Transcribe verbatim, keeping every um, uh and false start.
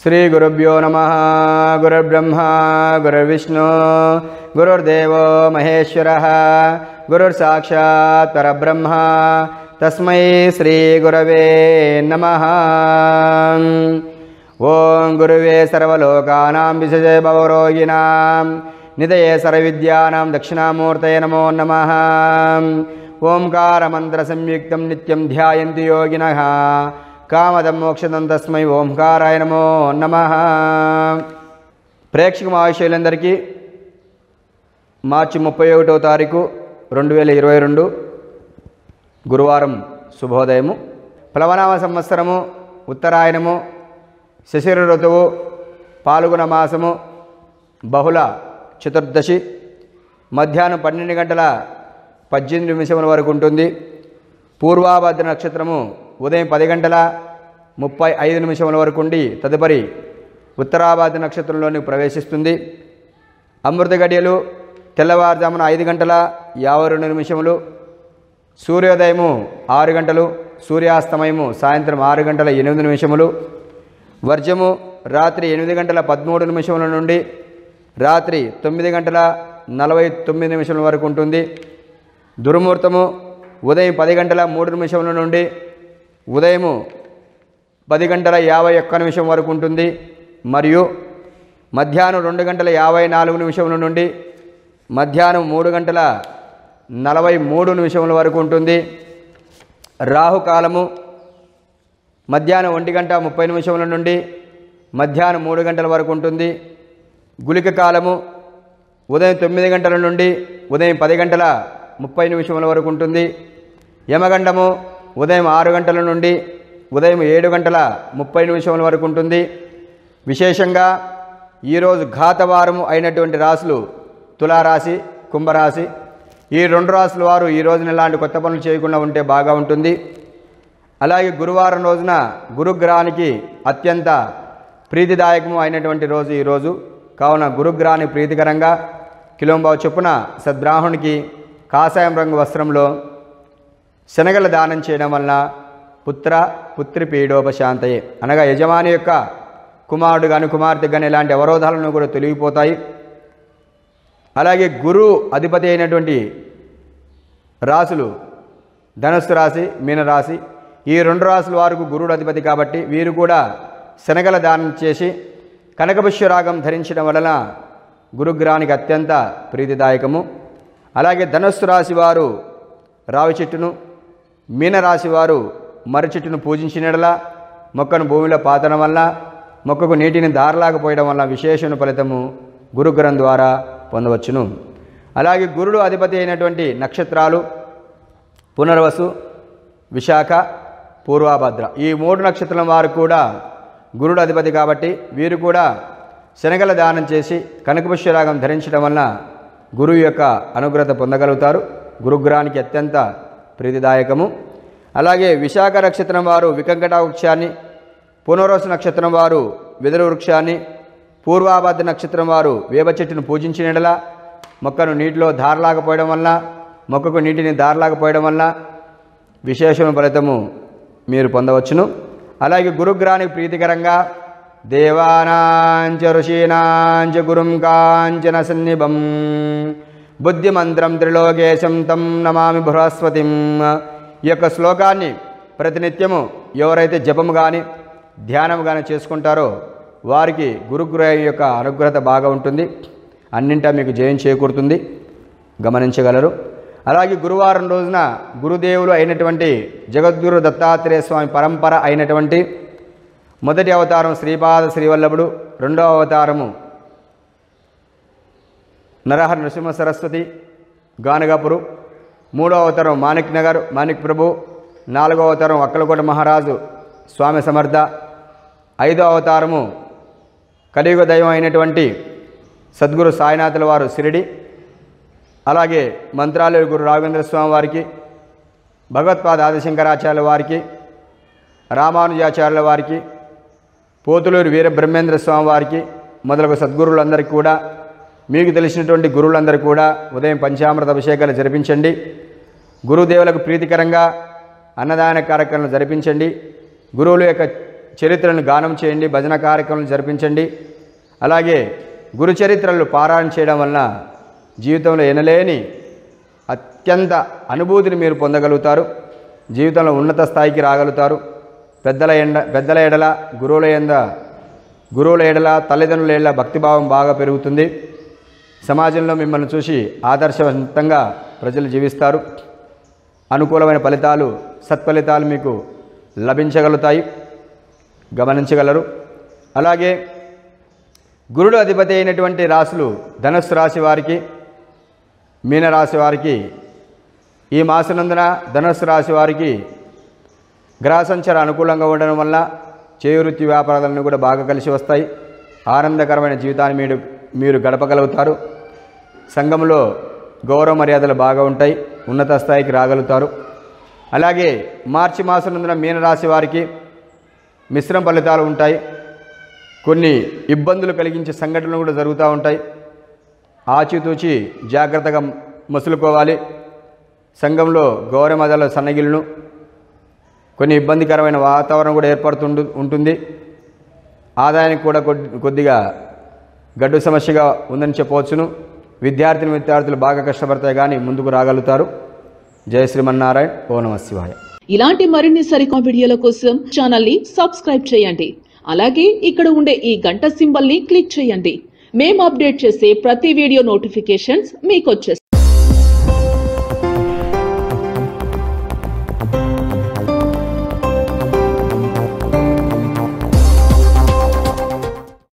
श्री गुरुभ्यो नमः। गुरुर्ब्रह्मा गुरुर्विष्णु गुरुर्देवो महेश्वरः गुरुर्साक्षात् परब्रह्म तस्मै श्री गुरवे नमः। ओं गुरुवे सर्वलोकानां विशजे भवरोगिणां निधये सर्वविद्यानां दक्षिणामूर्तये नमो नमः। ओंकार मंत्र संयुक्तं नित्यं ध्यायन्ति योगिनः कामदं मोक्षदं तस्मै ओंकाराय नमो नमः। ప్రేక్షక మహాశయులందరికీ మార్చి ముప్పై ఒకటో తారీఖు రెండు వేల ఇరవై రెండు గురువారం శుభోదయము. ప్లవనామ సంవత్సరము ఉత్తరాయణము శశిర ఋతువు పాల్గొన మాసము బహుళ చతుర్దశి మధ్యాహ్నం పన్నెండు గంటల పద్దెనిమిది నిమిషముల వరకు ఉంటుంది. పూర్వాభద్ర నక్షత్రము ఉదయం పది గంటల ముప్పై ఐదు నిమిషముల వరకు ఉండి తదుపరి ఉత్తరాభద్ర నక్షత్రంలోని ప్రవేశిస్తుంది. అమృత గడియలు తెల్లవారుజామున ఐదు గంటల యాభై రెండు నిమిషములు, సూర్యోదయము ఆరు గంటలు, సూర్యాస్తమయము సాయంత్రం ఆరు గంటల ఎనిమిది నిమిషములు, వర్జము రాత్రి ఎనిమిది గంటల పదమూడు నిమిషముల నుండి రాత్రి తొమ్మిది గంటల నలభై తొమ్మిది నిమిషముల వరకు ఉంటుంది. దుర్ముహూర్తము ఉదయం పది గంటల మూడు నిమిషముల నుండి ఉదయము పది గంటల యాభై ఒక్క నిమిషం వరకు ఉంటుంది. మరియు మధ్యాహ్నం రెండు గంటల యాభై నాలుగు నిమిషముల నుండి మధ్యాహ్నం మూడు గంటల నలభై మూడు నిమిషముల వరకు ఉంటుంది. రాహుకాలము మధ్యాహ్నం ఒంటి గంట ముప్పై నిమిషముల నుండి మధ్యాహ్నం మూడు గంటల వరకు ఉంటుంది. గుళిక కాలము ఉదయం తొమ్మిది గంటల నుండి ఉదయం పది గంటల ముప్పై నిమిషముల వరకు ఉంటుంది. యమగండము ఉదయం ఆరు గంటల నుండి ఉదయం ఏడు గంటల ముప్పై నిమిషముల వరకు ఉంటుంది. విశేషంగా ఈరోజు ఘాతవారము అయినటువంటి రాశులు తులారాశి, కుంభరాశి. ఈ రెండు రాశుల వారు ఈ రోజున ఎలాంటి కొత్త పనులు చేయకుండా ఉంటే బాగా ఉంటుంది. అలాగే గురువారం రోజున గురుగ్రహానికి అత్యంత ప్రీతిదాయకము అయినటువంటి రోజు ఈరోజు. కావున గురుగ్రహానికి ప్రీతికరంగా కిలోంబావు చొప్పున సద్బ్రాహ్మణునికి కాషాయం రంగు వస్త్రంలో శనగల దానం చేయడం వలన పుత్ర పుత్రి పీడోపశాంతయే అనగా యజమాని యొక్క కుమారుడు కానీ కుమార్తె కానీ ఇలాంటి అవరోధాలను కూడా తొలగిపోతాయి. అలాగే గురు అధిపతి అయినటువంటి రాశులు ధనుస్సు రాశి, మీనరాశి. ఈ రెండు రాశుల వారికి గురుడు అధిపతి కాబట్టి వీరు కూడా శనగల దానం చేసి కనకపుష్యరాగం ధరించడం వలన గురుగ్రహానికి అత్యంత ప్రీతిదాయకము. అలాగే ధనుస్సు రాశి వారు రావి చెట్టును, మీనరాశి వారు మర్రి చెట్టును పూజించినట్లా మొక్కను భూమిలో పాతడం వల్ల మొక్కకు నీటిని దారలాకపోయడం వల్ల విశేషణ ఫలితము గురుగ్రహం ద్వారా పొందవచ్చును. అలాగే గురుడు అధిపతి అయినటువంటి నక్షత్రాలు పునర్వసు, విశాఖ, పూర్వభద్ర. ఈ మూడు నక్షత్రం వారు కూడా గురుడు అధిపతి కాబట్టి వీరు కూడా శనగల దానం చేసి కనకపుష్యరాగం ధరించడం వలన గురువు యొక్క అనుగ్రహత పొందగలుగుతారు. గురుగ్రహానికి అత్యంత ప్రీతిదాయకము. అలాగే విశాఖ నక్షత్రం వారు వికంకట వృక్షాన్ని, పునర్వసు నక్షత్రం వారు వెదురు వృక్షాన్ని, పూర్వాభద్ర నక్షత్రం వారు వేప చెట్టును పూజించినట్లా మొక్కను నీటిలో దారలాకపోయడం వలన మొక్కకు నీటిని దారలాకపోయడం వలన విశేషణ ఫలితము మీరు పొందవచ్చును. అలాగే గురుగ్రహానికి ప్రీతికరంగా దేవానాంచ ఋషీనాంచ గురుం కాంచన సన్నిభం బుద్ధిమంత్రం త్రిలోకేశం తం నమామి బృహస్పతిం. ఈ యొక్క శ్లోకాన్ని ప్రతినిత్యము ఎవరైతే జపము కానీ ధ్యానము కానీ చేసుకుంటారో వారికి గురుగ్రహం యొక్క అనుగ్రహత బాగా ఉంటుంది. అన్నింటా మీకు జయం చేకూరుతుంది, గమనించగలరు. అలాగే గురువారం రోజున గురుదేవులు అయినటువంటి జగద్గురు దత్తాత్రేయ స్వామి పరంపర అయినటువంటి మొదటి అవతారం శ్రీపాద శ్రీవల్లభుడు, రెండవ అవతారము నరహర నృసింహ సరస్వతి గానగాపురు, మూడవ అవతారం మాణిక్ నగర్ మాణిక్ ప్రభు, నాలుగవ అవతారం అక్కలకోట మహారాజు స్వామి సమర్థ, ఐదవ అవతారము కలియుగ దైవం అయినటువంటి సద్గురు సాయినాథుల వారు షిరిడి. అలాగే మంత్రాలయ గురు రాఘవేంద్ర స్వామి వారికి, భగవత్పాద ఆదిశంకరాచార్యుల వారికి, రామానుజాచార్యుల వారికి, పోతులూరు వీర బ్రహ్మేంద్ర స్వామి వారికి మొదలగు సద్గురువులందరికీ కూడా మీకు తెలిసినటువంటి గురువులందరూ కూడా ఉదయం పంచామృత అభిషేకాలు జరిపించండి. గురుదేవులకు ప్రీతికరంగా అన్నదాన కార్యక్రమాలు జరిపించండి. గురువుల యొక్క చరిత్రను గానం చేయండి, భజన కార్యక్రమాలు జరిపించండి. అలాగే గురు చరిత్రలు పారాయణ చేయడం వలన జీవితంలో ఎనలేని అత్యంత అనుభూతిని మీరు పొందగలుగుతారు. జీవితంలో ఉన్నత స్థాయికి రాగలుగుతారు. పెద్దల ఎండ పెద్దల ఎడల గురువుల ఎంద గురువుల ఎడల తల్లిదండ్రుల ఎడల భక్తిభావం బాగా పెరుగుతుంది. సమాజంలో మిమ్మల్ని చూసి ఆదర్శవంతంగా ప్రజలు జీవిస్తారు. అనుకూలమైన ఫలితాలు, సత్ఫలితాలు మీకు లభించగలుగుతాయి, గమనించగలరు. అలాగే గురుడు అధిపతి అయినటువంటి రాశులు ధనుస్సు రాశి వారికి, మీనరాశి వారికి ఈ మాసనందున ధనుస్సు రాశి వారికి గ్రహ సంచార అనుకూలంగా ఉండడం వల్ల చేవృత్తి వ్యాపారాలను కూడా బాగా కలిసి వస్తాయి. ఆనందకరమైన జీవితాన్ని మీరు మీరు గడపగలుగుతారు. సంఘంలో గౌరవ మర్యాదలు బాగా ఉంటాయి, ఉన్నత స్థాయికి రాగలుగుతారు. అలాగే మార్చి మాసం నందున మీనరాశి వారికి మిశ్రమ ఫలితాలు ఉంటాయి. కొన్ని ఇబ్బందులు కలిగించే సంఘటనలు కూడా జరుగుతూ ఉంటాయి. ఆచితూచి జాగ్రత్తగా మసులుకోవాలి. సంఘంలో గౌరవ మర్యాదల సన్నగిలను కొన్ని ఇబ్బందికరమైన వాతావరణం కూడా ఏర్పడుతుండు ఉంటుంది. ఆదాయానికి కూడా కొద్దిగా గడ్డు సమస్యగా ఉందని చెప్పవచ్చును. విద్యార్థిని విద్యార్థులు బాగా కష్టపడతాయి కానీ ముందుకు రాగలుగుతారు. జయ శ్రీమన్నారాయణ. ఓ నమ శివాయ. ఇలాంటి మరిన్ని సరికొత్త వీడియోల కోసం ఛానల్ ని సబ్స్క్రైబ్ చేయండి. అలాగే ఇక్కడ ఉండే ఈ గంట సింబల్ ని క్లిక్ చేయండి. మేము అప్డేట్ చేసే ప్రతి వీడియో నోటిఫికేషన్స్ మీకు వచ్చేస్తాయి.